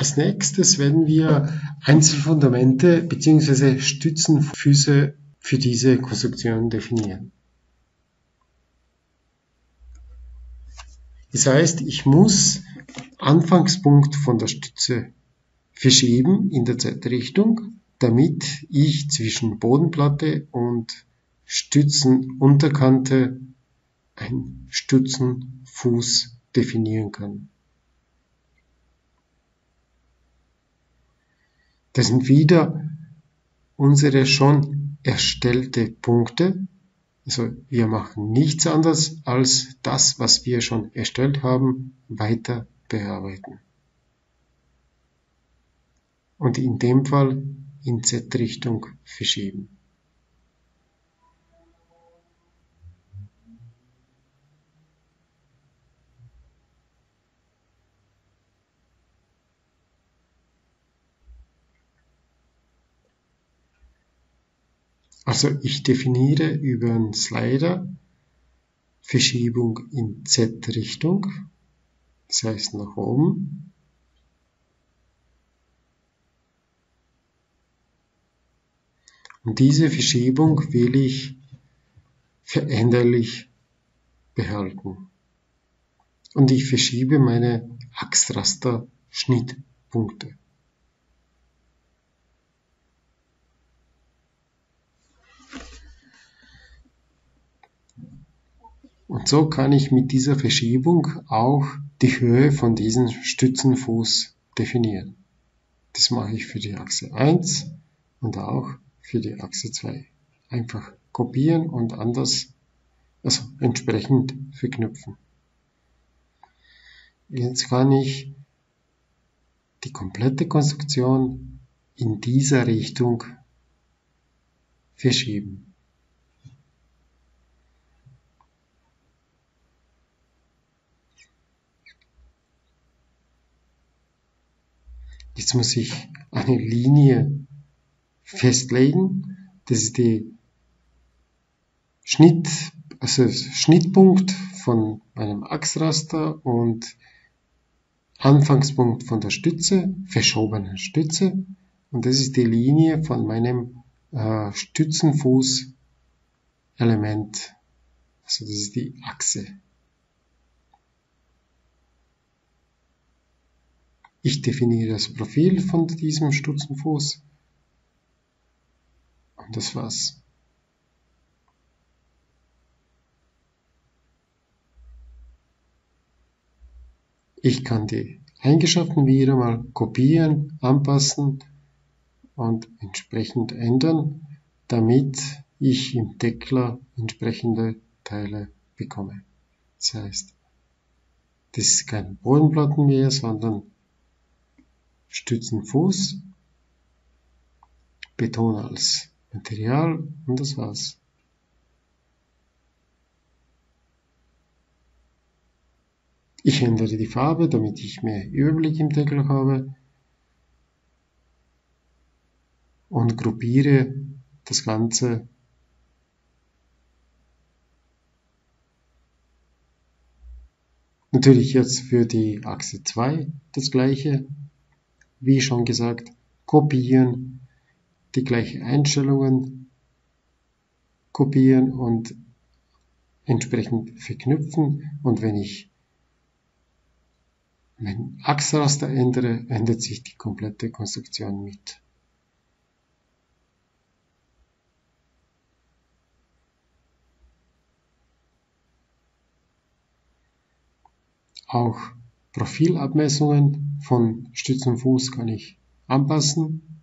Als nächstes werden wir Einzelfundamente bzw. Stützenfüße für diese Konstruktion definieren. Das heißt, ich muss Anfangspunkt von der Stütze verschieben in der Z-Richtung, damit ich zwischen Bodenplatte und Stützenunterkante einen Stützenfuß definieren kann. Das sind wieder unsere schon erstellte Punkte. Also wir machen nichts anderes als das, was wir schon erstellt haben, weiter bearbeiten. Und in dem Fall in Z-Richtung verschieben. Also ich definiere über einen Slider Verschiebung in Z-Richtung, das heißt nach oben. Und diese Verschiebung will ich veränderlich behalten. Und ich verschiebe meine Achsraster-Schnittpunkte. Und so kann ich mit dieser Verschiebung auch die Höhe von diesem Stützenfuß definieren. Das mache ich für die Achse 1 und auch für die Achse 2. Einfach kopieren und entsprechend verknüpfen. Jetzt kann ich die komplette Konstruktion in dieser Richtung verschieben. Jetzt muss ich eine Linie festlegen. Das ist die Schnittpunkt von meinem Achsraster und Anfangspunkt von der Stütze, verschobenen Stütze. Und das ist die Linie von meinem Stützenfußelement. Also das ist die Achse. Ich definiere das Profil von diesem Stützenfuß. Und das war's. Ich kann die Eigenschaften wieder mal kopieren, anpassen und entsprechend ändern, damit ich im Deckler entsprechende Teile bekomme. Das heißt, das ist kein Bodenplatten mehr, sondern Stützenfuß, Beton als Material und das war's. Ich ändere die Farbe, damit ich mehr Überblick im Deckel habe und gruppiere das Ganze natürlich jetzt für die Achse 2 das gleiche, wie schon gesagt, kopieren, die gleichen Einstellungen kopieren und entsprechend verknüpfen und wenn ich mein Achsraster ändere, ändert sich die komplette Konstruktion mit. Auch Profilabmessungen von Stützenfuß kann ich anpassen.